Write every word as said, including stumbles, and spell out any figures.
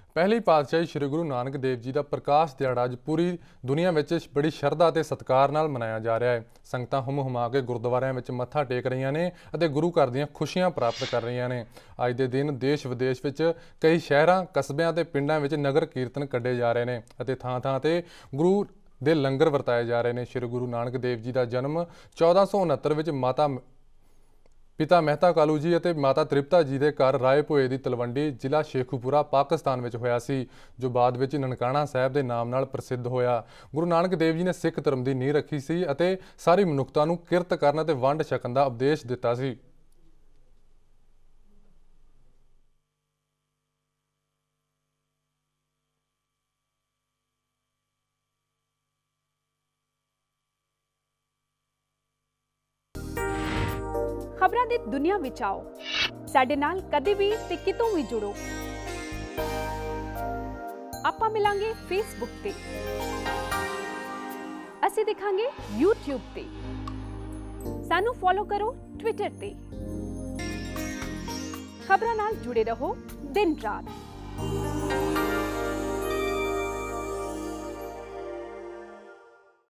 पहली पातशाही श्री गुरु नानक देव जी का प्रकाश दिहाड़ा अज पूरी दुनिया में बड़ी शरधा ते सत्कार नाल मनाया जा रहा है। संगतां हुम हुमा के गुरुद्वारियां विच मत्था टेक रही ने अते गुरु घर दीआं खुशियां प्राप्त कर रही ने। अज दे दिन देश विदेश विच कई शहरां कस्बियां ते पिंडां विच नगर कीर्तन कढे जा रहे हैं अते थां थां ते गुरु दे लंगर वरताए जा रहे हैं। श्री गुरु नानक देव जी का जन्म चौदह सौ उनहत्तर विच माता पिता मेहता कालू जी और माता तृप्ता जी के घर राय भोए की तलवंडी जिला शेखूपुरा पाकिस्तान में होया सी, जो बाद में ननकाना साहब के नाम नाल प्रसिद्ध होया। गुरु नानक देव जी ने सिख धर्म की नींह रखी सी अते सारी मनुखता नूं किरत करन ते वंड छकन का उपदेश दिता सी। खबरां दी दुनिया विच आओ, साडे नाल कदे भी ते कितों भी जुड़ो। आपां मिलांगे फेसबुक ते, असीं दिखांगे यूट्यूब ते, सानू फॉलो करो ट्विटर ते। खबरां नाल जुड़े रहो दिन रात।